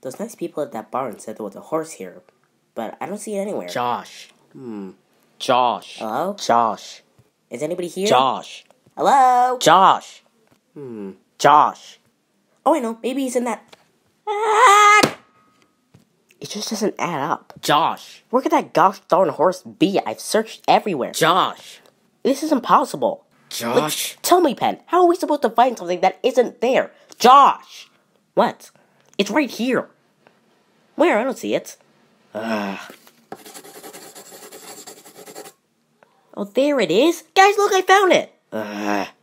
Those nice people at that barn said there was a horse here, but I don't see it anywhere. Josh. Josh. Hello? Josh. Is anybody here? Josh. Hello? Josh. Josh. Oh, I know. Maybe he's in that... It just doesn't add up. Josh. Where could that gosh darn horse be? I've searched everywhere. Josh. This is impossible. Josh. Tell me, Pen, how are we supposed to find something that isn't there? Josh! What? It's right here. Where? I don't see it. Oh, there it is. Guys, look, I found it.